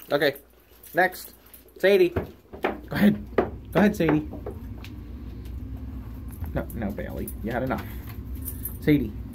Okay. Next. Sadie. Go ahead. Go ahead, Sadie. No, Bailey. You had enough. Sadie.